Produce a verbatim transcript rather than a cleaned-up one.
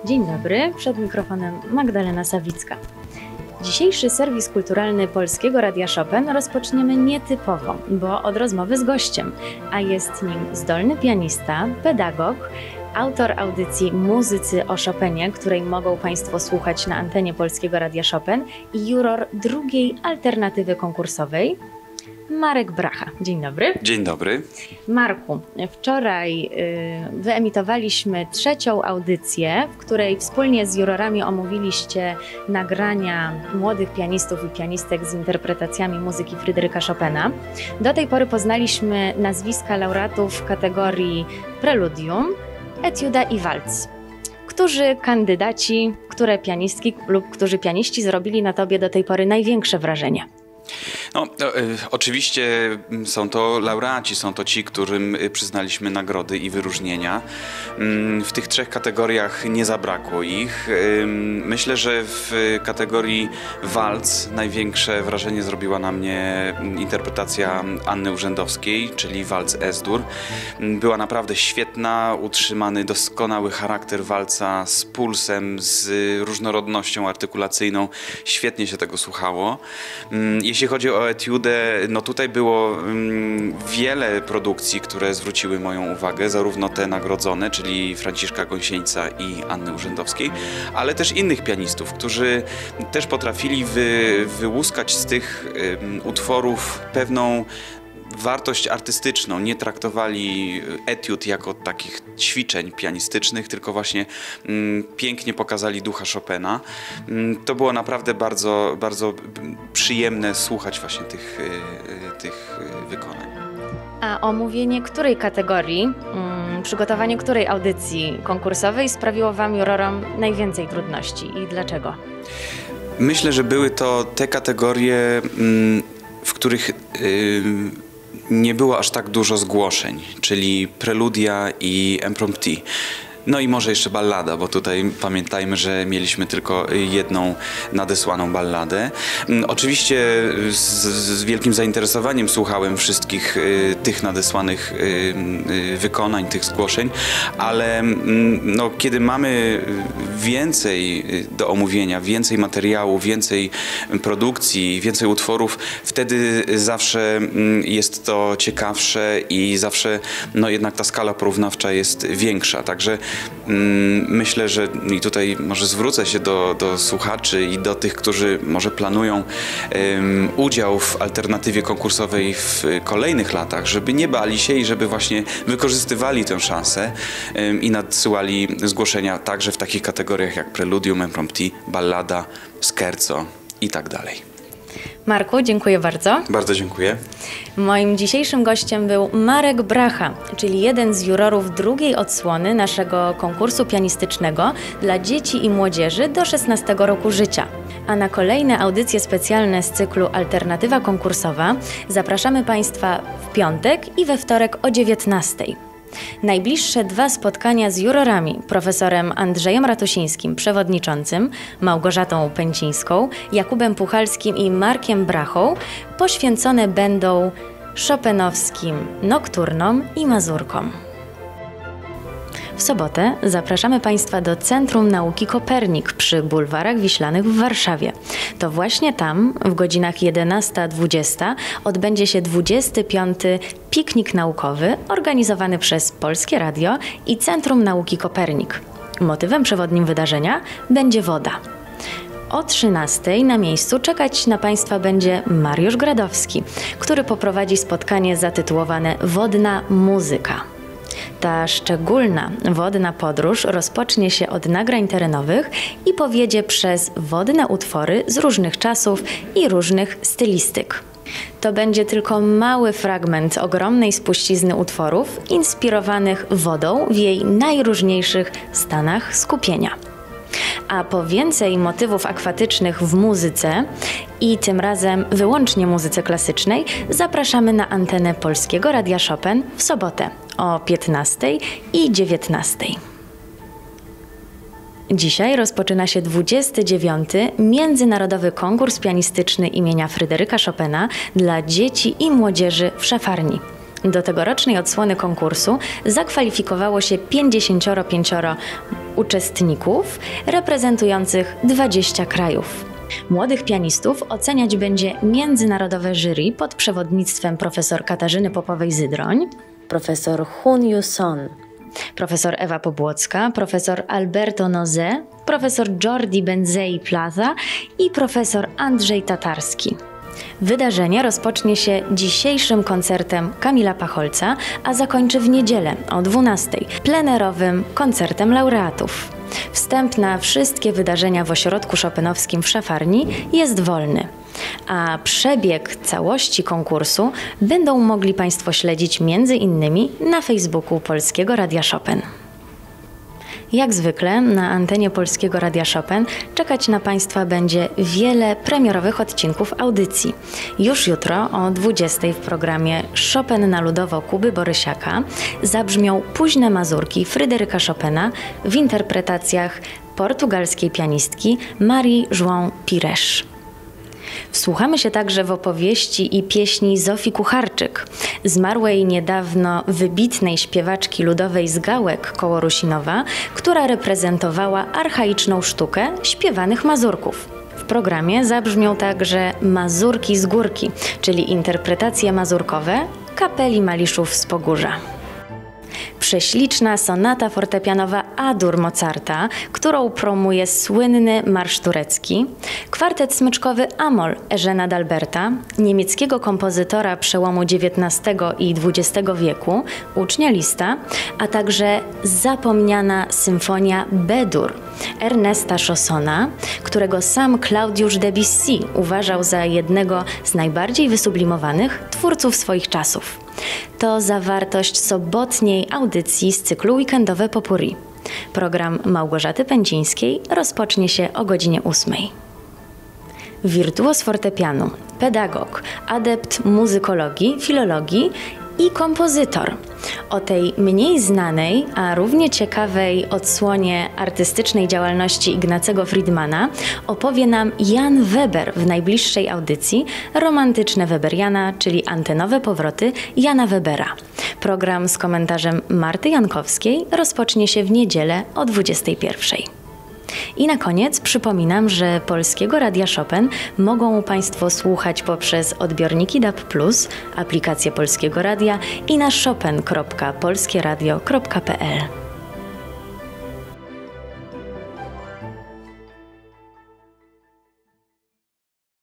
Dzień dobry, przed mikrofonem Magdalena Sawicka. Dzisiejszy serwis kulturalny Polskiego Radia Chopin rozpoczniemy nietypowo, bo od rozmowy z gościem, a jest nim zdolny pianista, pedagog, autor audycji Muzycy o Chopinie, której mogą Państwo słuchać na antenie Polskiego Radia Chopin, i juror drugiej alternatywy konkursowej, Marek Bracha. Dzień dobry. Dzień dobry. Marku, wczoraj y, wyemitowaliśmy trzecią audycję, w której wspólnie z jurorami omówiliście nagrania młodych pianistów i pianistek z interpretacjami muzyki Fryderyka Chopina. Do tej pory poznaliśmy nazwiska laureatów w kategorii preludium, etiuda i walc. Którzy kandydaci, które pianistki lub którzy pianiści zrobili na Tobie do tej pory największe wrażenie? No, no, y, oczywiście są to laureaci, są to ci, którym przyznaliśmy nagrody i wyróżnienia. Ym, w tych trzech kategoriach nie zabrakło ich. Ym, myślę, że w kategorii walc największe wrażenie zrobiła na mnie interpretacja Anny Urzędowskiej, czyli walc Es-Dur. Była naprawdę świetna, utrzymany doskonały charakter walca z pulsem, z różnorodnością artykulacyjną. Świetnie się tego słuchało. Ym, Jeśli chodzi o etiudę, no tutaj było um, wiele produkcji, które zwróciły moją uwagę, zarówno te nagrodzone, czyli Franciszka Gąsieńca i Anny Urzędowskiej, ale też innych pianistów, którzy też potrafili wy, wyłuskać z tych um, utworów pewną wartość artystyczną, nie traktowali etiud jako takich ćwiczeń pianistycznych, tylko właśnie mm, pięknie pokazali ducha Chopina. Mm, to było naprawdę bardzo, bardzo przyjemne słuchać właśnie tych, y, tych wykonań. A omówienie której kategorii, mm, przygotowanie której audycji konkursowej sprawiło Wam, jurorom, najwięcej trudności i dlaczego? Myślę, że były to te kategorie, mm, w których y, nie było aż tak dużo zgłoszeń, czyli preludia i impromptu. No i może jeszcze ballada, bo tutaj pamiętajmy, że mieliśmy tylko jedną nadesłaną balladę. Oczywiście z, z wielkim zainteresowaniem słuchałem wszystkich y, tych nadesłanych y, y, wykonań, tych zgłoszeń, ale y, no, kiedy mamy więcej do omówienia, więcej materiału, więcej produkcji, więcej utworów, wtedy zawsze y, jest to ciekawsze i zawsze no, jednak ta skala porównawcza jest większa. Także myślę, że i tutaj może zwrócę się do, do słuchaczy i do tych, którzy może planują um, udział w alternatywie konkursowej w kolejnych latach, żeby nie bali się i żeby właśnie wykorzystywali tę szansę um, i nadsyłali zgłoszenia także w takich kategoriach jak preludium, impromptu, ballada, scherzo i tak dalej. Marku, dziękuję bardzo. Bardzo dziękuję. Moim dzisiejszym gościem był Marek Bracha, czyli jeden z jurorów drugiej odsłony naszego konkursu pianistycznego dla dzieci i młodzieży do szesnastego roku życia. A na kolejne audycje specjalne z cyklu Alternatywa konkursowa zapraszamy Państwa w piątek i we wtorek o dziewiętnastej. Najbliższe dwa spotkania z jurorami, profesorem Andrzejem Ratusińskim, przewodniczącym, Małgorzatą Pęcińską, Jakubem Puchalskim i Markiem Brachą, poświęcone będą chopinowskim nokturnom i mazurkom. W sobotę zapraszamy Państwa do Centrum Nauki Kopernik przy Bulwarach Wiślanych w Warszawie. To właśnie tam w godzinach jedenasta dwadzieścia odbędzie się dwudziesty piąty piknik naukowy organizowany przez Polskie Radio i Centrum Nauki Kopernik. Motywem przewodnim wydarzenia będzie woda. O trzynastej na miejscu czekać na Państwa będzie Mariusz Gradowski, który poprowadzi spotkanie zatytułowane Wodna muzyka. Ta szczególna wodna podróż rozpocznie się od nagrań terenowych i powiedzie przez wodne utwory z różnych czasów i różnych stylistyk. To będzie tylko mały fragment ogromnej spuścizny utworów inspirowanych wodą w jej najróżniejszych stanach skupienia. A po więcej motywów akwatycznych w muzyce i tym razem wyłącznie muzyce klasycznej zapraszamy na antenę Polskiego Radia Chopin w sobotę o piętnastej i dziewiętnastej. Dzisiaj rozpoczyna się dwudziesty dziewiąty Międzynarodowy Konkurs Pianistyczny imienia Fryderyka Chopina dla dzieci i młodzieży w Szafarni. Do tegorocznej odsłony konkursu zakwalifikowało się pięćdziesięcioro pięcioro uczestników reprezentujących dwadzieścia krajów. Młodych pianistów oceniać będzie międzynarodowe jury pod przewodnictwem profesor Katarzyny Popowej-Zydroń, profesor Hun Yu-son, profesor Ewa Pobłocka, profesor Alberto Noze, profesor Jordi Benzei Plaza i profesor Andrzej Tatarski. Wydarzenie rozpocznie się dzisiejszym koncertem Kamila Pacholca, a zakończy w niedzielę o dwunastej plenerowym koncertem laureatów. Wstęp na wszystkie wydarzenia w ośrodku chopinowskim w Szafarni jest wolny, a przebieg całości konkursu będą mogli Państwo śledzić między innymi na Facebooku Polskiego Radia Chopin. Jak zwykle na antenie Polskiego Radia Chopin czekać na Państwa będzie wiele premierowych odcinków audycji. Już jutro o dwudziestej w programie Chopin na Ludowo Kuby Borysiaka zabrzmią późne mazurki Fryderyka Chopina w interpretacjach portugalskiej pianistki Marii João Pires. Wsłuchamy się także w opowieści i pieśni Zofii Kucharczyk, zmarłej niedawno wybitnej śpiewaczki ludowej z Gałek koło Rusinowa, która reprezentowała archaiczną sztukę śpiewanych mazurków. W programie zabrzmią także Mazurki z Górki, czyli interpretacje mazurkowe kapeli Maliszów z Pogórza. Prześliczna sonata fortepianowa A-dur Mozarta, którą promuje słynny marsz turecki, kwartet smyczkowy Amol Eugena d'Alberta, niemieckiego kompozytora przełomu dziewiętnastego i dwudziestego wieku, ucznia Liszta, a także zapomniana symfonia B-dur Ernesta Chaussona, którego sam Claudiusz Debussy uważał za jednego z najbardziej wysublimowanych twórców swoich czasów. To zawartość sobotniej audycji z cyklu Weekendowe Popurri. Program Małgorzaty Pędzińskiej rozpocznie się o godzinie ósmej. Wirtuoz fortepianu, pedagog, adept muzykologii, filologii i kompozytor. O tej mniej znanej, a równie ciekawej odsłonie artystycznej działalności Ignacego Friedmana opowie nam Jan Weber w najbliższej audycji Romantyczne Weberiana, czyli antenowe powroty Jana Webera. Program z komentarzem Marty Jankowskiej rozpocznie się w niedzielę o dwudziestej pierwszej. I na koniec przypominam, że Polskiego Radia Chopin mogą Państwo słuchać poprzez odbiorniki D A B plus, aplikację Polskiego Radia i na chopin kropka polskieradio kropka p l.